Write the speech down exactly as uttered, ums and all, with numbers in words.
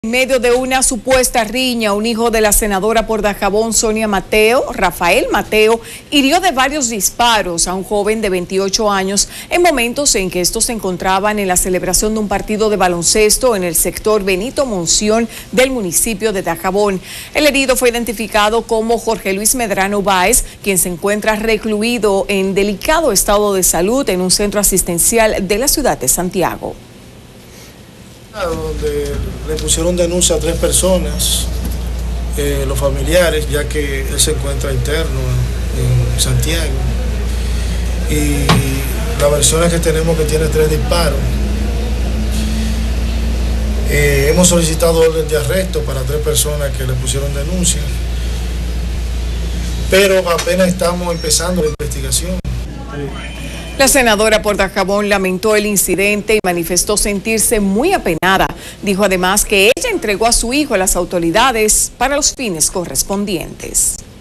En medio de una supuesta riña, un hijo de la senadora por Dajabón, Sonia Mateo, Rafael Mateo, hirió de varios disparos a un joven de veintiocho años en momentos en que estos se encontraban en la celebración de un partido de baloncesto en el sector Benito Monción del municipio de Dajabón. El herido fue identificado como Jorge Luis Medrano Báez, quien se encuentra recluido en delicado estado de salud en un centro asistencial de la ciudad de Santiago. Donde le pusieron denuncia a tres personas, eh, los familiares, ya que él se encuentra interno en Santiago. Y la versión es que tenemos que tiene tres disparos. Eh, hemos solicitado orden de arresto para tres personas que le pusieron denuncia, pero apenas estamos empezando la investigación. La senadora por Dajabón lamentó el incidente y manifestó sentirse muy apenada. Dijo además que ella entregó a su hijo a las autoridades para los fines correspondientes.